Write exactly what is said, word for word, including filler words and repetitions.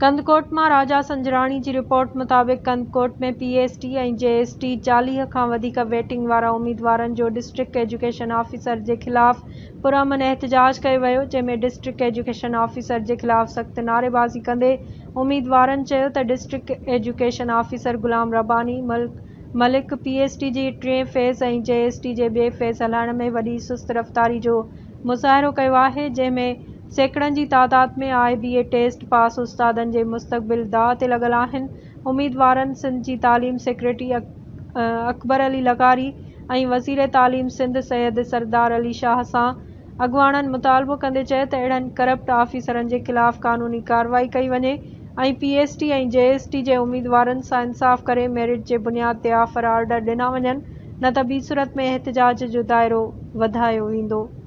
कंदकोट मां राजा संजराणी जी रिपोर्ट मुताबिक़ कंदकोट में पीएसटी ऐं जेएसटी चालीह खां वधीक वेटिंग वारा उम्मीदवारनि जो डिस्ट्रिक्ट एजुकेशन ऑफिसर जे ख़िलाफ़ पुरअमन एहतजाज कयो वियो, जंहिंमें डिस्ट्रिक्ट एजुकेशन ऑफिसर जे ख़िलाफ़ सख़्त नारेबाज़ी कंदे उम्मीदवारनि चयो त district education officer Ghulam Rabbani Malik PST जी टिएं फेज़ ऐं जेएसटी जे ॿिए फेज़ हलाइण में वॾी सुस्त रफ़्तारी जो मुज़ाहिरो कयो आहे, जंहिंमें सैकड़नि जी तादाद में आई बी ए टेस्ट पास उस्तादनि जे मुस्तक़बिल दाअ ते लॻल आहिनि। उम्मीदवारनि सिंध जी तालीम सेक्रेटरी अकबर अली लगारी ऐं वज़ीर तालीम सिंध सैयद सरदार अली शाह सां अॻवाननि मुतालबो कंदे चयो त अहिड़नि करप्ट ऑफिसरनि जे ख़िलाफ़ क़ानूनी कार्रवाई कई वञे ऐं पीएसटी ऐं जेएसटी जे उम्मीदवारनि सां इंसाफ़ करे मेरिट जे बुनियाद ते ऑफर ऑर्डर ॾिना वञनि, न त ॿी सूरत में एहतजाज जो दाइरो वधायो वेंदो।